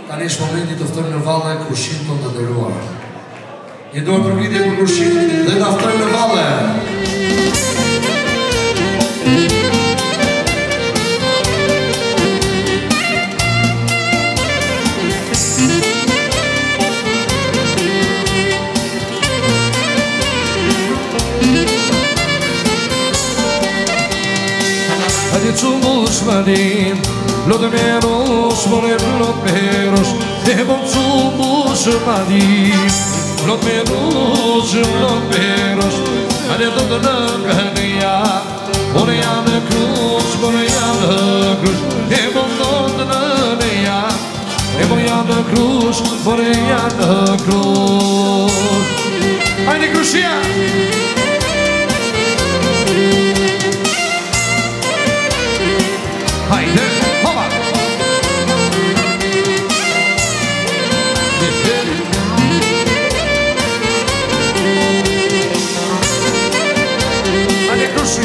Tani është momenti të ftojmë në valle kushin tonë të nderuar. Jetojmë për lidhje për kushin dhe ta ftojmë në valle. Hadi çumuş madim, lot meros, lot meros, e bom çumuş madim, lot meros, hadi tot na gania, boria na cruz, e bom tot na gania, e boria na cruz, Haide Crucia! Haide, hopa! Haide Cruci!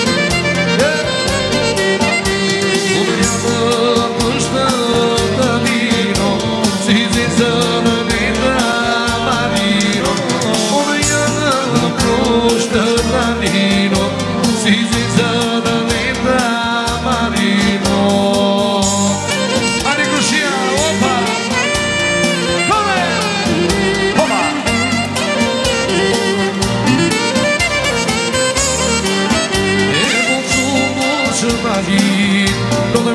Umeriamo questa Danino, si zizzano nella marino. Umeriamo questa Danino, si zizzano nella marino. Haide Crucia, opa! Come? Opa! Lo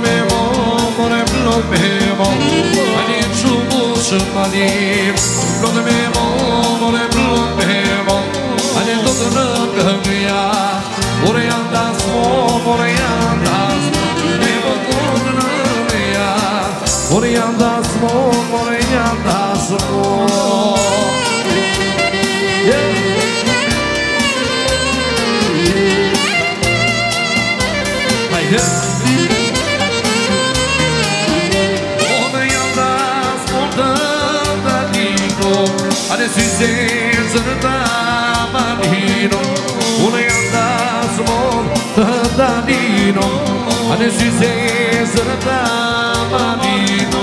Adesso senza tamanino, una andassimo tamanino, adesso senza tamanino.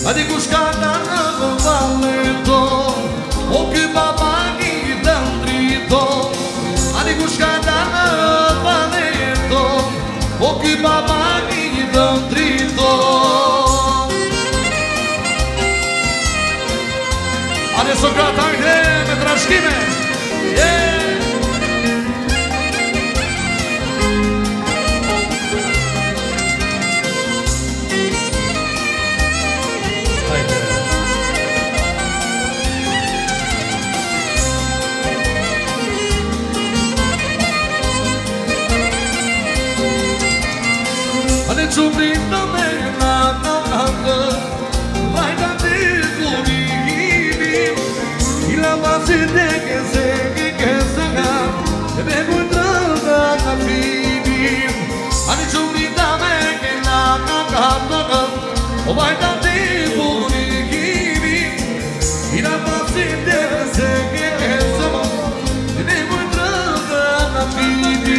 Adică șcana în valeto, o câba banii dă-ndrito. Adică șcana în valeto, o câba banii dă-ndrito. Adesso grattare me traschime, yeah! Adesso brindami la canta, vai da te curimi, la base de que se ga, e vengo entrando a fini. Adesso brindami la canta, vai da te curimi, la base de que se ga, e vengo entrando a fini.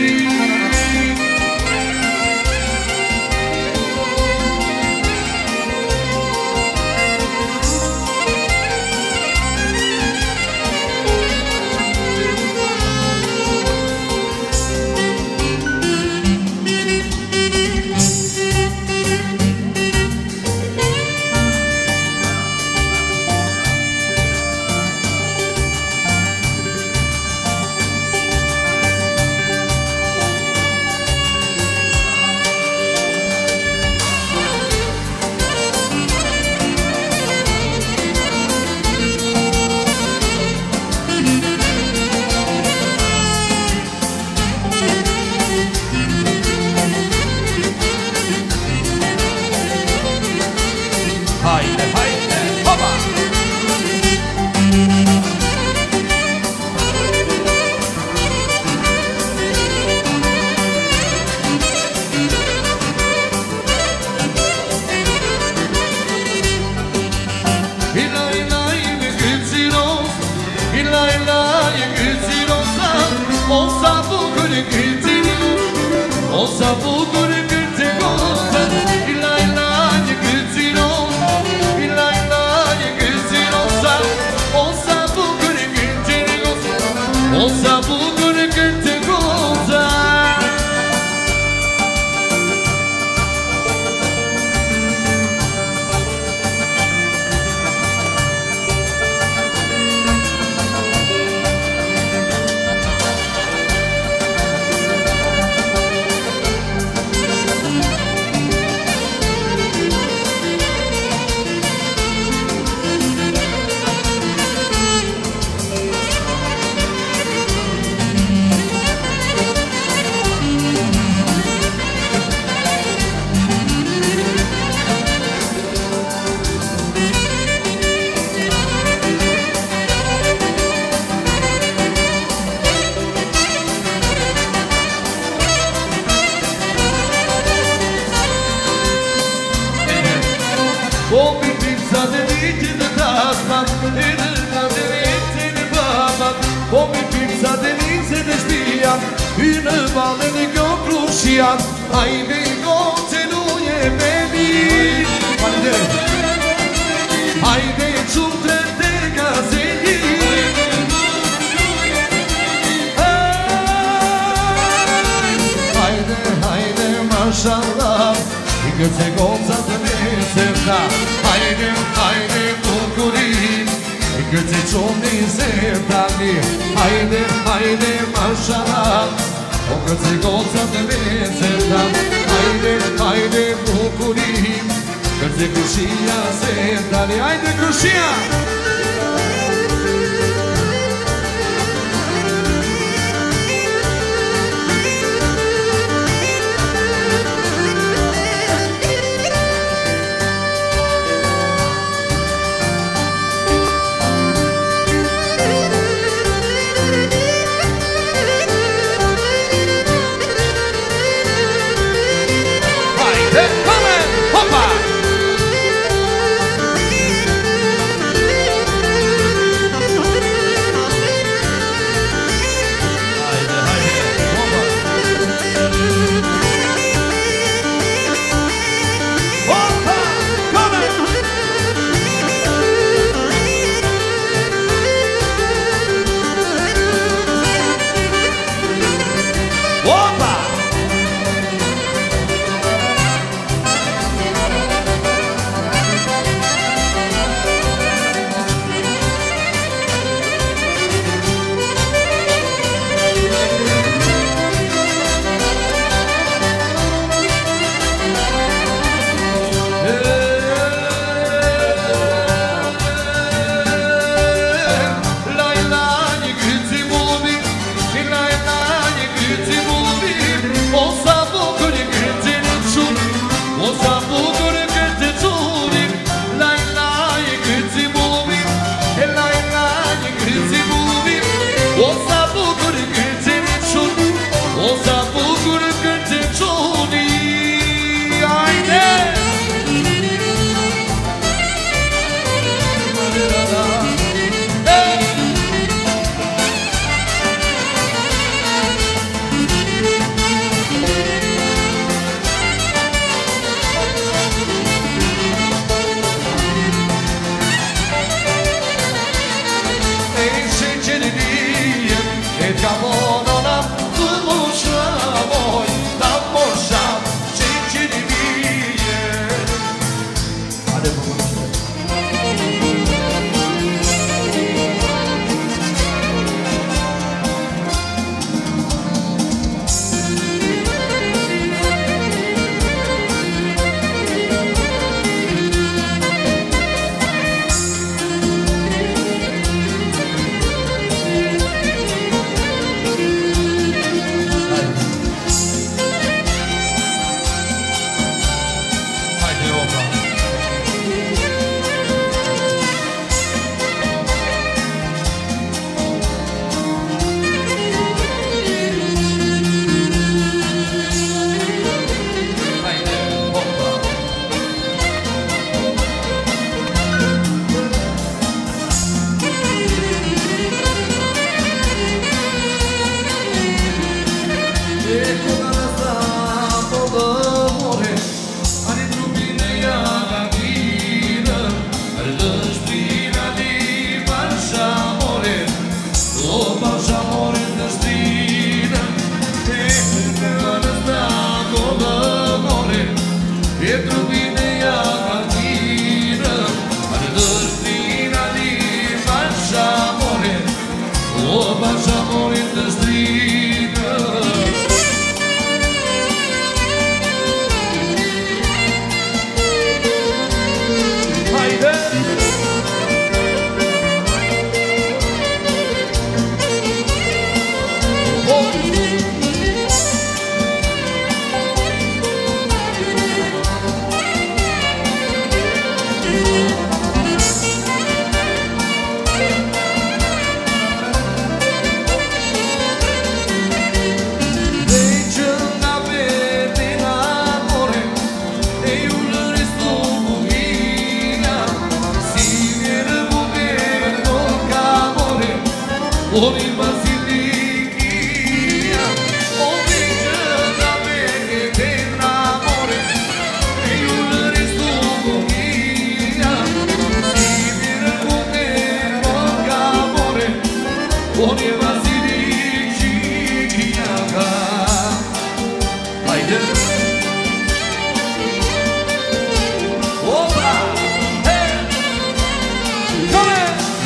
Ori Basilica, ori da me che te innamore, e io ne resto via. Si viene con te con amore, ori Basilica. Haide! Opa! Hey! Come!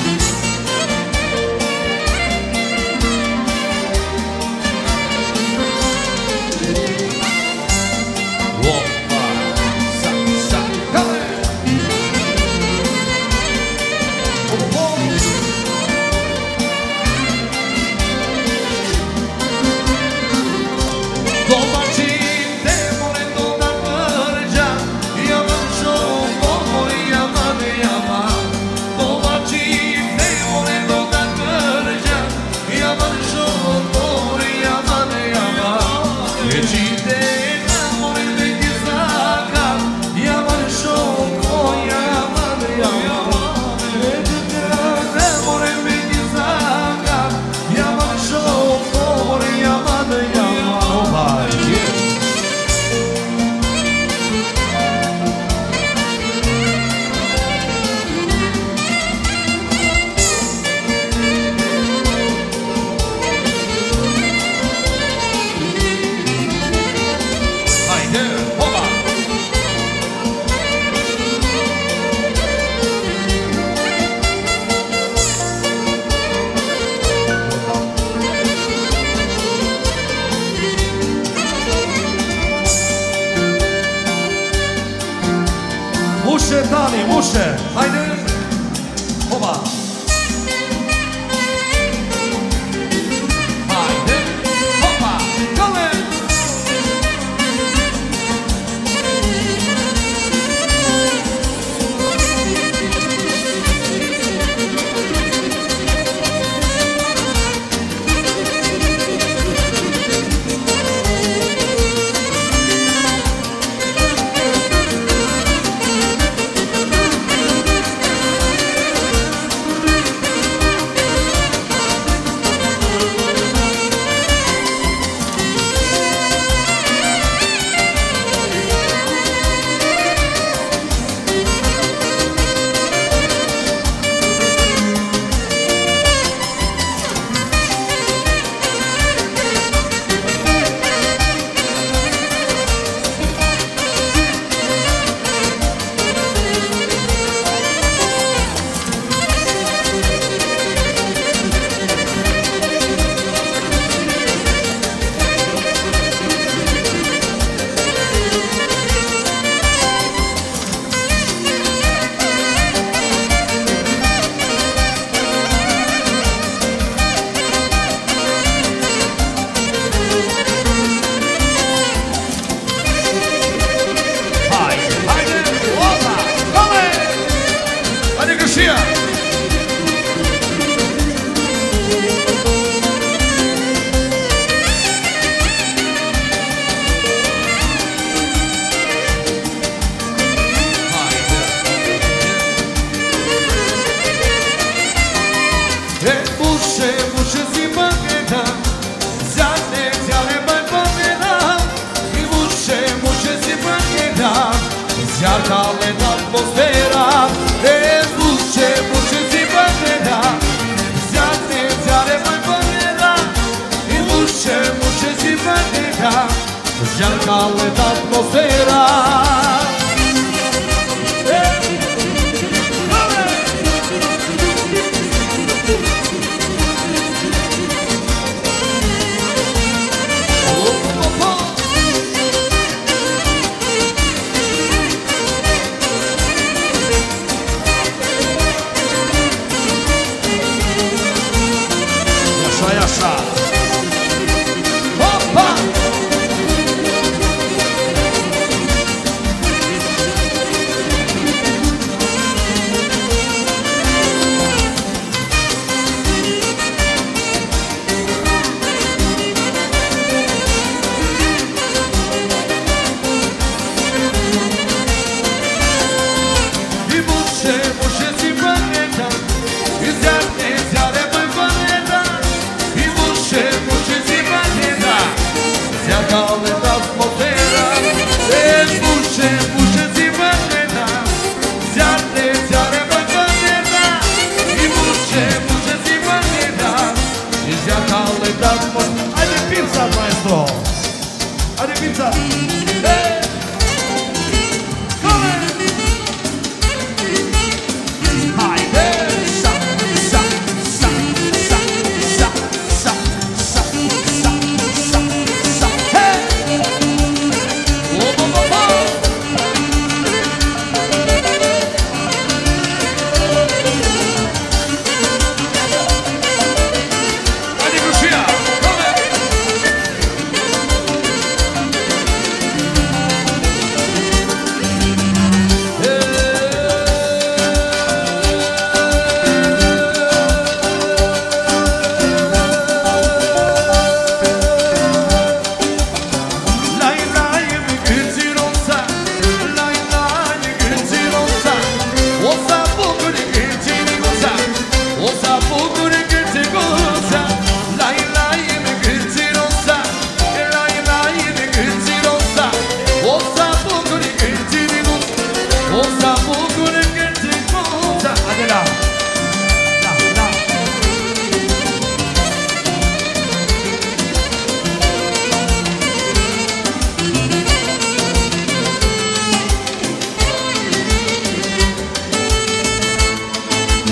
Muszę, Dani, muszę! Hajde! Oba! Hajde! Opa! Kole! Zjarkale atmosfera, buče si bagreda, zjare mai bagreda, buče si bagreda, zjarkale atmosfera.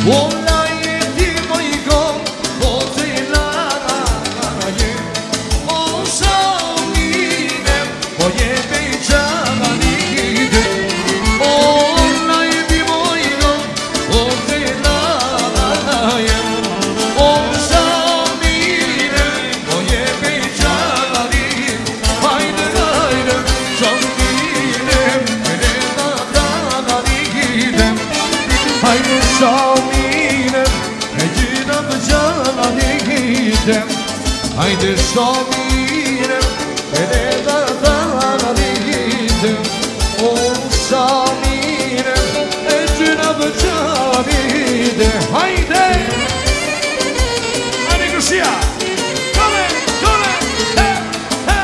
Ola je ti moj gom, ote je o šalinem, moje bejčana nigde. Ola je ti moj gom, ote je o šalinem, moje bejčana nigde. Hajde, hajde, šalinem, mene da dana nigde. Hajde, šalinem, neđina bđana nigde. Hajde, šalinem, mene da dana nigde. O šalinem, neđina bđana nigde. Hajde! Hajde, Grušija! Dole, dole, he, he!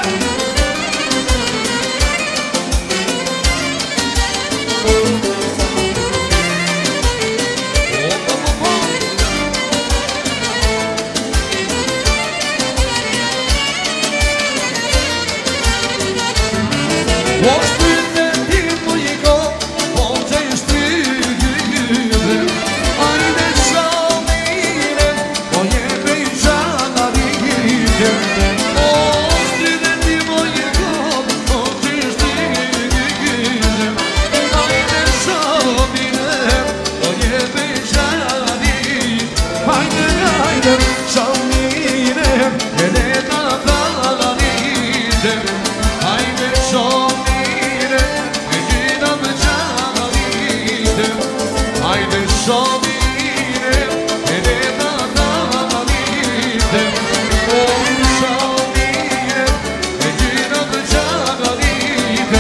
Oštine ti moji gom, ote štigide. Ajde šalinem, moje bejčana nigde. Oštine ti moji gom, ote štigide. Ajde šalinem, moje bejčana nigde. Ajde, ajde, šalinem, mene da dana nigde. Ajde šalinem, neđina bđana nigde. Ajde šalinem, mene da dana nigde. O šalinem, neđina bđana nigde.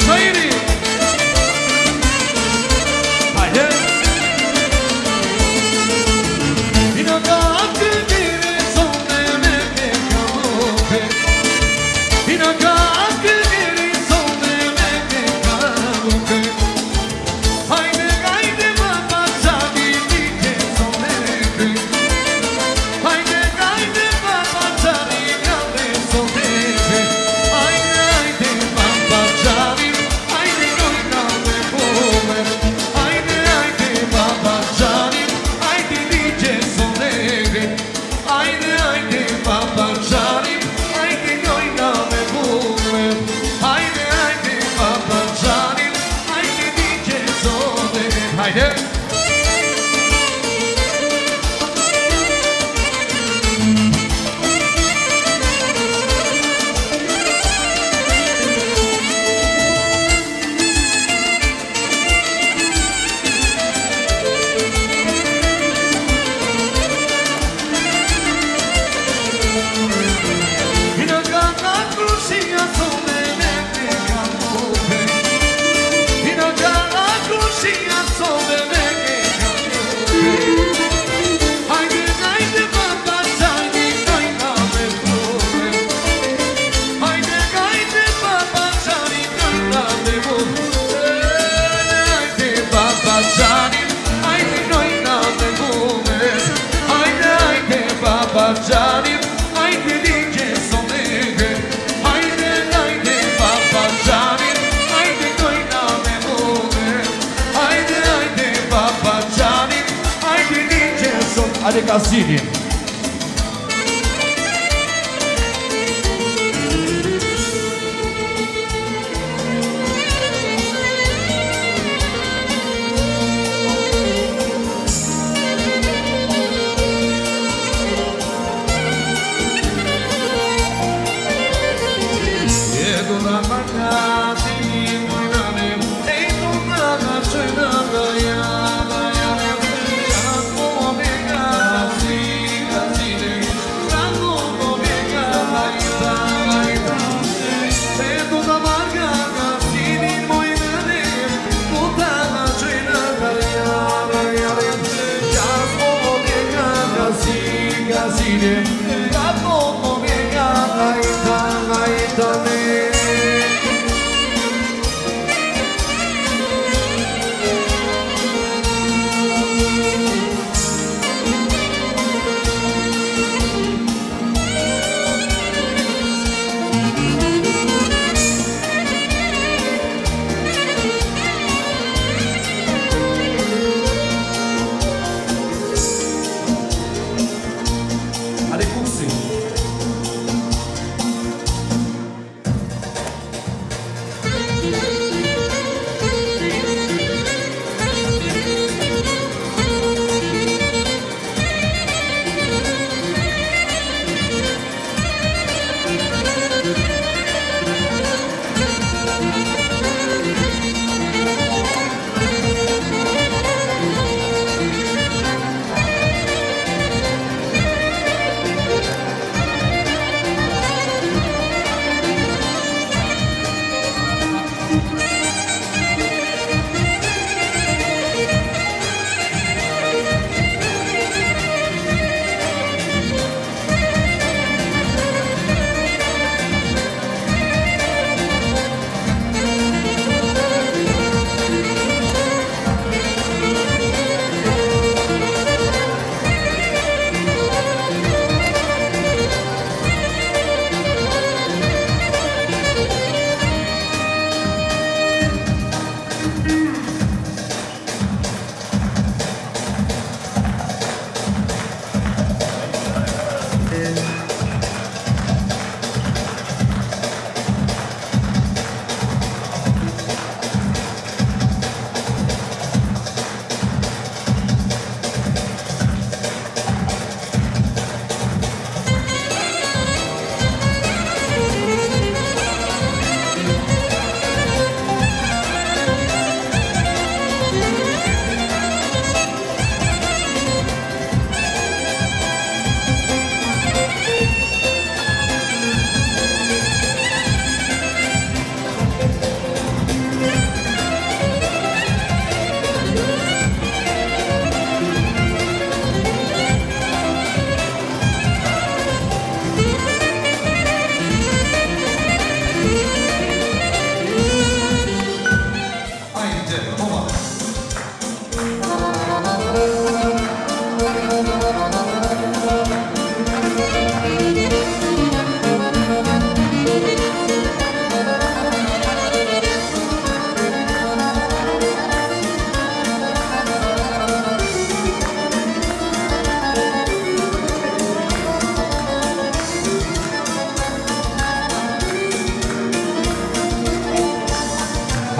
Şairi. Haydi. Hadi Cassini. Sim.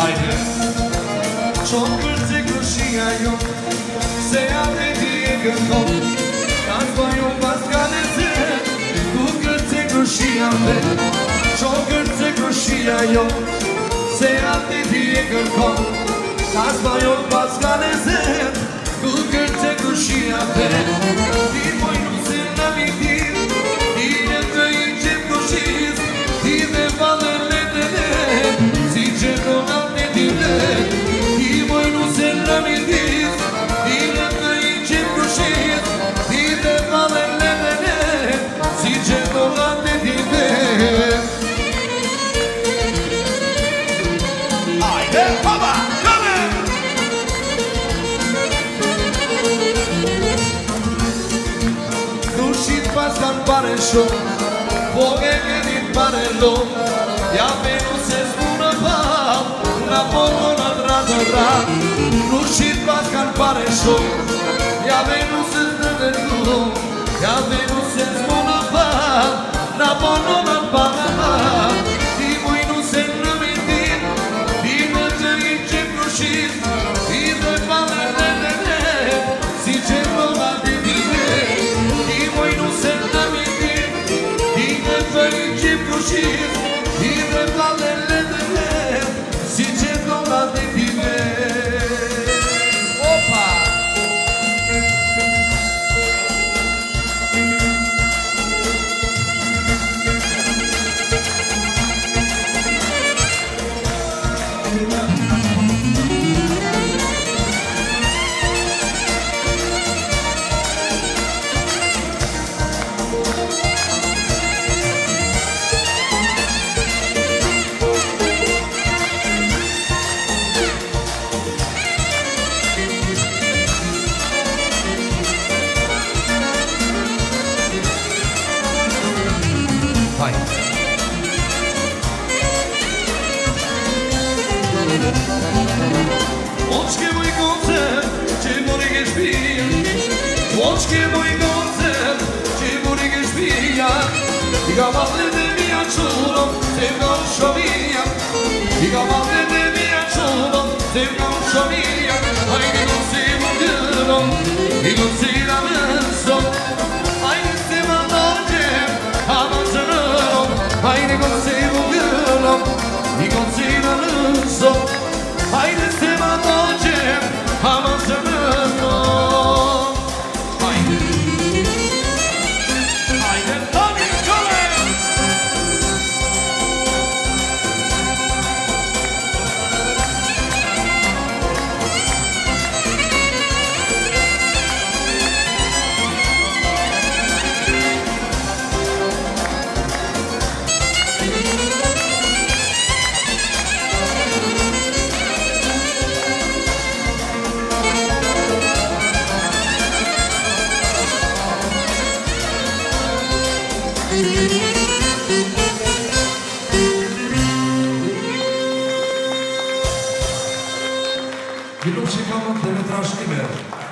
Haide! Ciò cârțe crușia eu se apre die gândom Ca-ți voi un pascale zi Cu cârțe crușia me Ciò cârțe crușia eu se apre die gândom Ca-ți voi un pascale zi Cu cârțe crușia me Din voi nu se n-amintir Din că încep crușiți Din de valele tele Zice că de tine Din voi nu se n-amintiți Din că încep crușiți Din de valele tele Zice că de tine Haide, hopa, come! Crușit pascan pare șo Poghe che din pare lo Ia pe nu se spună pa Una poco una tra Crușit pascan pare șo Ia pe nu se spună lo Ia pe nu se spună pa Una poco una pa Din voi nu se n-amintit Din ce încep crușit Din de valele tale Zice vorba de tine Din voi nu se n-amintit Din ce încep crușit Din de valele tale Zice vorba de tine Opa! Hai! Oczkie mój koncert, czy morige śpija Oczkie mój koncert, czy morige śpija I gavale de mia ciulo, se non sciovia I gavale de mia ciulo, se non sciovia Haide non si vogliono, e non si lamento Haide se mangiare, avanzano Haide non si vogliono, e non si lamento Haide se mangiare, avanzano Haide Haide, Tony, come! Wielu ciekawych teletrażliwych.